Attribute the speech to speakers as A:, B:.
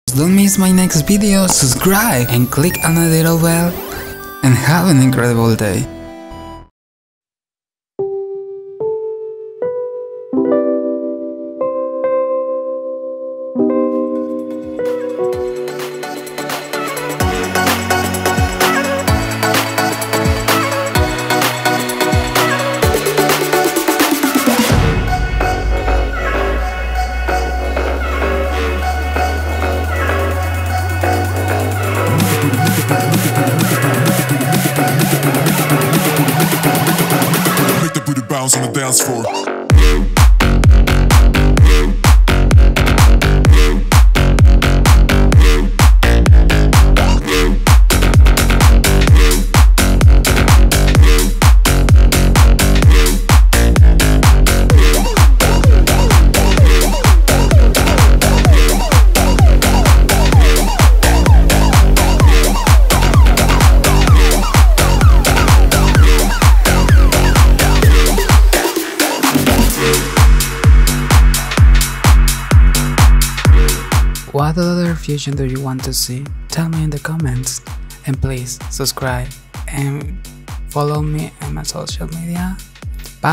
A: Don't miss my next video, subscribe and click on the little bell, and have an incredible day.
B: Make the booty bounce on the dance floor.
A: What other fusion do you want to see? Tell me in the comments, and please subscribe and follow me on my social media.